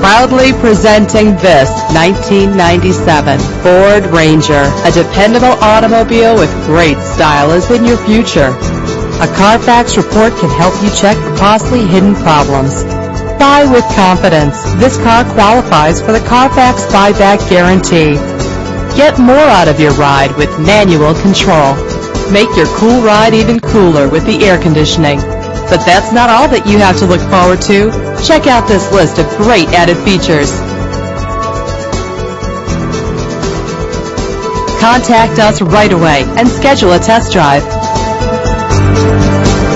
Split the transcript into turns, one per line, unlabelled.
Proudly presenting this 1997 Ford Ranger. A dependable automobile with great style is in your future. A Carfax report can help you check for costly hidden problems. Buy with confidence. This car qualifies for the Carfax buyback guarantee. Get more out of your ride with manual control. Make your cool ride even cooler with the air conditioning. But that's not all that you have to look forward to. Check out this list of great added features. Contact us right away and schedule a test drive.